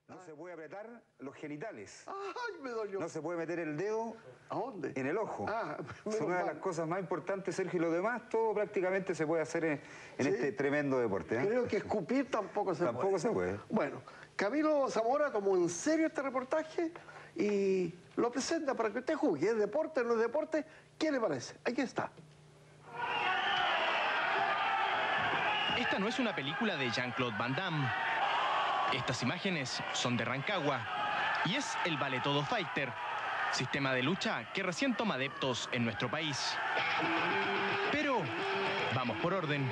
No se puede apretar los genitales. ¡Ay, me dolió! No se puede meter el dedo. ¿A dónde? En el ojo. Ah, es una de las cosas más importantes, Sergio, y lo demás todo prácticamente se puede hacer en ¿Sí? este tremendo deporte. Creo que escupir tampoco se puede. Tampoco se puede. Bueno, Camilo Zamora tomó en serio este reportaje y lo presenta para que usted juzgue. ¿Es deporte o no es deporte? ¿Qué le parece? Aquí está. Esta no es una película de Jean-Claude Van Damme. Estas imágenes son de Rancagua y es el Vale Todo Fighter, sistema de lucha que recién toma adeptos en nuestro país. Pero vamos por orden.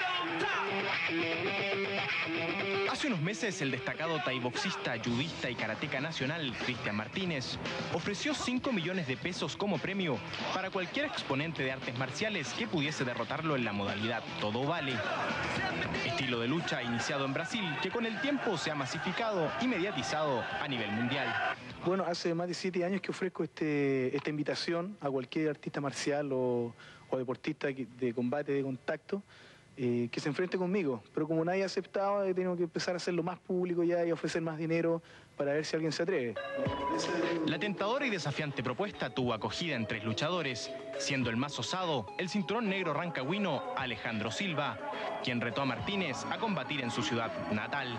Hace unos meses el destacado taiboxista, judista y karateca nacional Cristian Martínez ofreció 5 millones de pesos como premio para cualquier exponente de artes marciales que pudiese derrotarlo en la modalidad Todo Vale. Estilo de lucha iniciado en Brasil que con el tiempo se ha masificado y mediatizado a nivel mundial. Bueno, hace más de 7 años que ofrezco esta invitación a cualquier artista marcial o deportista de combate, de contacto, que se enfrente conmigo. Pero como nadie ha aceptado, he tenido que empezar a hacerlo más público ya y ofrecer más dinero para ver si alguien se atreve. La tentadora y desafiante propuesta tuvo acogida en 3 luchadores, siendo el más osado el cinturón negro rancagüino Alejandro Silva, quien retó a Martínez a combatir en su ciudad natal.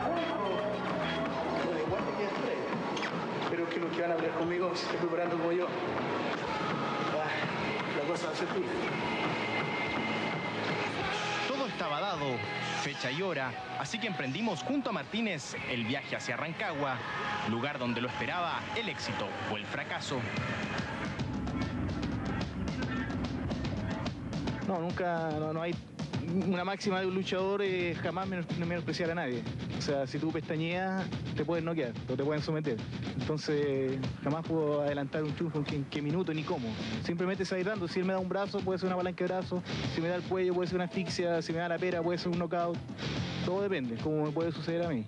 Espero que los que van a hablar conmigo se estén preparando como yo. La cosa va a ser tuya. Todo estaba dado, fecha y hora, así que emprendimos junto a Martínez el viaje hacia Rancagua, lugar donde lo esperaba el éxito o el fracaso. No, nunca, no hay una máxima de un luchador, jamás menospreciar a nadie. O sea, si tú pestañeas, te pueden noquear o te pueden someter. Entonces, jamás puedo adelantar un triunfo en qué minuto ni cómo. Simplemente se va a ir dando. Si él me da un brazo, puede ser una palanca de brazo. Si me da el cuello, puede ser una asfixia. Si me da la pera, puede ser un knockout. Todo depende, como me puede suceder a mí.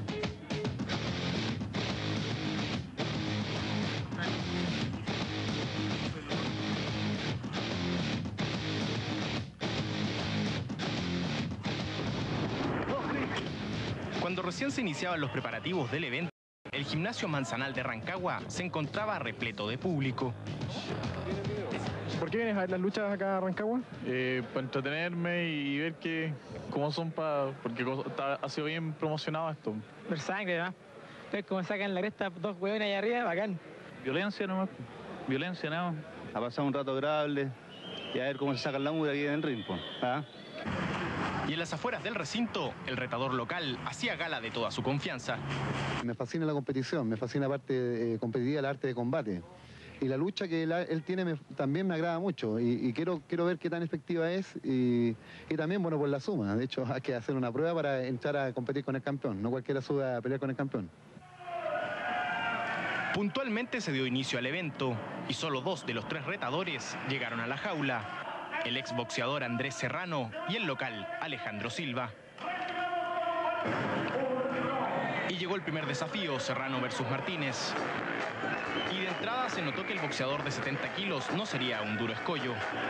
Cuando recién se iniciaban los preparativos del evento, el gimnasio Manzanal de Rancagua se encontraba repleto de público. ¿Por qué vienes a ver las luchas acá a Rancagua? Para entretenerme y ver cómo son, porque ha sido bien promocionado esto. Por sangre, ¿no? Ver cómo sacan la cresta 2 hueones allá arriba, bacán. Violencia nomás, violencia nada más. A pasar un rato agradable y a ver cómo se sacan la mugre aquí en el ring, ¿ah? Y en las afueras del recinto, el retador local hacía gala de toda su confianza. Me fascina la competición, me fascina la parte competitiva, el arte de combate. Y la lucha que él tiene también me agrada mucho y quiero ver qué tan efectiva es y también, bueno, por la suma. De hecho, hay que hacer una prueba para entrar a competir con el campeón. No cualquiera sube a pelear con el campeón. Puntualmente se dio inicio al evento y solo 2 de los 3 retadores llegaron a la jaula. El exboxeador Andrés Serrano y el local Alejandro Silva. Y llegó el primer desafío, Serrano versus Martínez. Y de entrada se notó que el boxeador de 70 kilos no sería un duro escollo.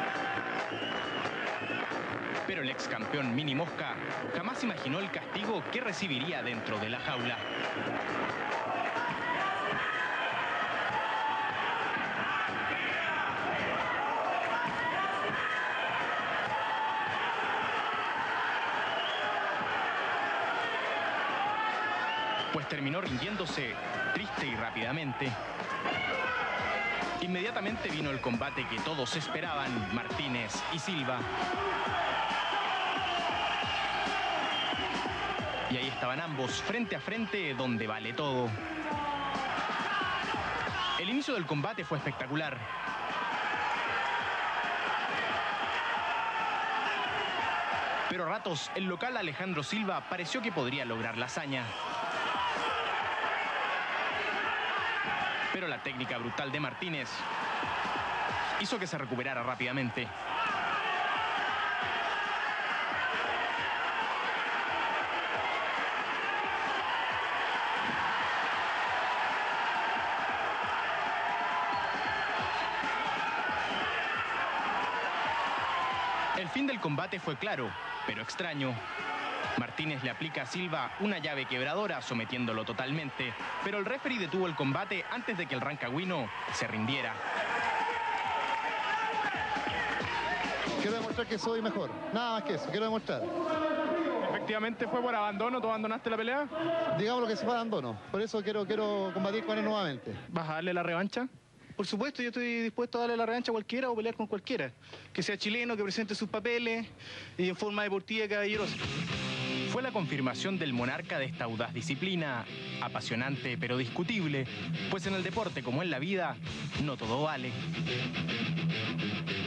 Pero el ex campeón Mini Mosca jamás imaginó el castigo que recibiría dentro de la jaula. Pues terminó rindiéndose triste y rápidamente. Inmediatamente vino el combate que todos esperaban, Martínez y Silva. Y ahí estaban ambos, frente a frente, donde vale todo. El inicio del combate fue espectacular. Pero a ratos, el local Alejandro Silva pareció que podría lograr la hazaña. Pero la técnica brutal de Martínez hizo que se recuperara rápidamente. El fin del combate fue claro, pero extraño. Martínez le aplica a Silva una llave quebradora, sometiéndolo totalmente, pero el referee detuvo el combate antes de que el rancagüino se rindiera. Quiero demostrar que soy mejor, nada más que eso, quiero demostrar. Efectivamente fue por abandono, ¿tú abandonaste la pelea? Digamos que se fue de abandono, por eso quiero combatir con él nuevamente. ¿Vas a darle la revancha? Por supuesto, yo estoy dispuesto a darle la revancha a cualquiera o pelear con cualquiera. Que sea chileno, que presente sus papeles y en forma deportiva y caballerosa. Fue la confirmación del monarca de esta audaz disciplina, apasionante pero discutible, pues en el deporte como en la vida, no todo vale.